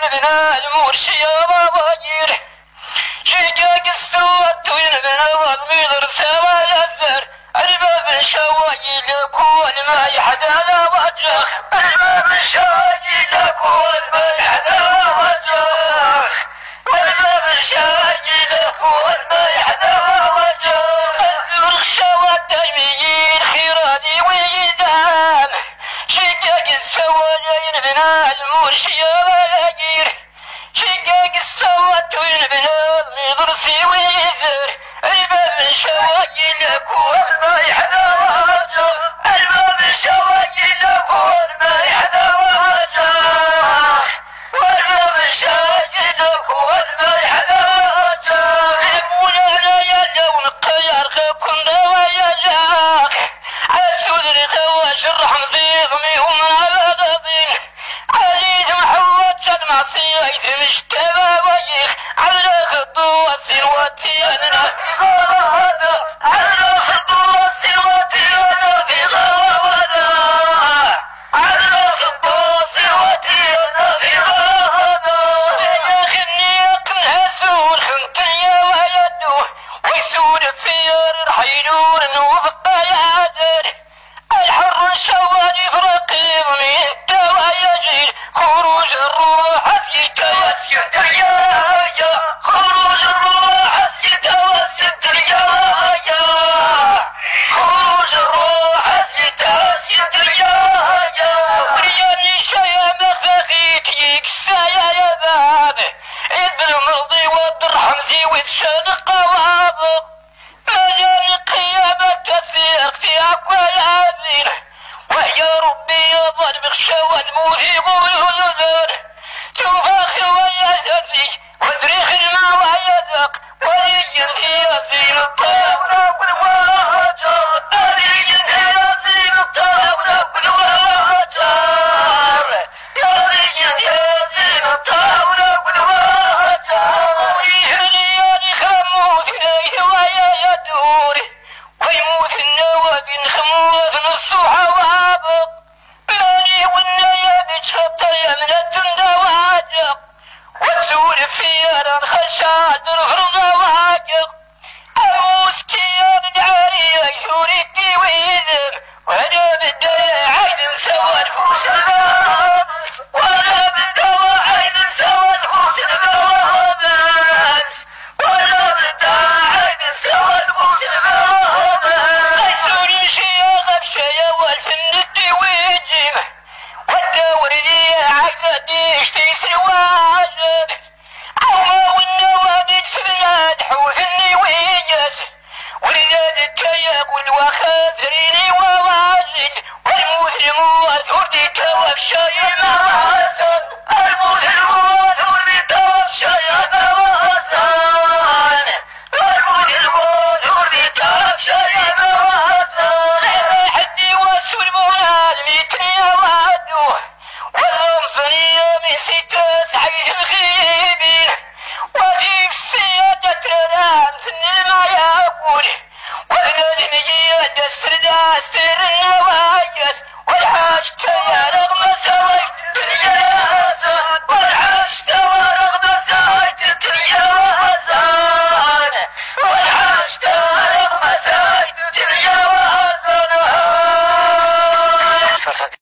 ينبنا المرشي يا بابا جير شقاق السوات وينبنا والميضر سوا يزر الباب شواقي لكون ما يحدى لا وجه الباب شواقي لكون ما يحدى لا وجه الباب شواقي لكون ما يحدى لا وجه الرخشة والتجميل خيراني ويدام شقاق السوات ينبنا المرشي يا يجير شقاق السوات وينبنا الميضر سوا يزر الباب شواقي لكون ما يحدى وجه الباب شواقي لكون ما يحدى وجه والباب شواقي لكون ما يحدى وجه مولانا يا لون الطيار خيكون دوايا جاك عالسود الخواش الرحم في غميهم على ضدين عزيز محمد شد معصية مجتبى ويخ على خطو السنواتي أنا على خطو السنواتي أنا في غوانا على خطو السنواتي أنا في غوانا ياخذني أقنها سور خنتني ويدو ويسور في الحينور نوفق يازر الحر الشواري فرقيم من توا يجيل خروج الروح في تياسيت اليايا خروج الروح في تياسيت اليايا خروج الروح في تياسيت اليايا ورياني شيا مخفخيت يكسا يا باب ادر مرضي ودر حمزي وتشاد قوابق مدام القيامة تثيق في أقوى يازين ويا ربي يظل بخشى والموثق والهذر توفاخ ويا زفي وذريخ الماء ويذق ولي ياسين الطاولة والواجر ولي ياسين الطاولة والواجر ولي ياسين الطاولة والواجر وريهني خموت إليه ويا يدور ويموت النواب خموت نص حوابق ماني والنيا بتشطي من الدواجق وتزول في أرض خشاد الفرض واجق أموس كيان العارية يثوري التويذم وأنا بدي عين سوى الفوس المامس وأنا بدي عين سوى الفوس المامس وأنا بدي عين سوى الفوس المامس يثوري شيا غبشيا والفن التويجم والدور لي عقدي اشتيسر واجب عوما والنوادي تسبلاد حوثني ويجس ولداد التياق والوخاذريني وواجد والموثلم وثردي توف شاي مواسن الموثلم وثردي توف شاي مواسن الموثلم وثردي توف شاي مواسن حدي واسول مولاد ميتني وادوه والمصرية من ستة سعيد الغيبين وجيب السيادة ترام ثن ما يقول والندمية دستر دستر النوايس والحاج تيا رغم سويت الياسان والحاج تيا رغم سويت الياسان والحاج تيا رغم سويت الياسان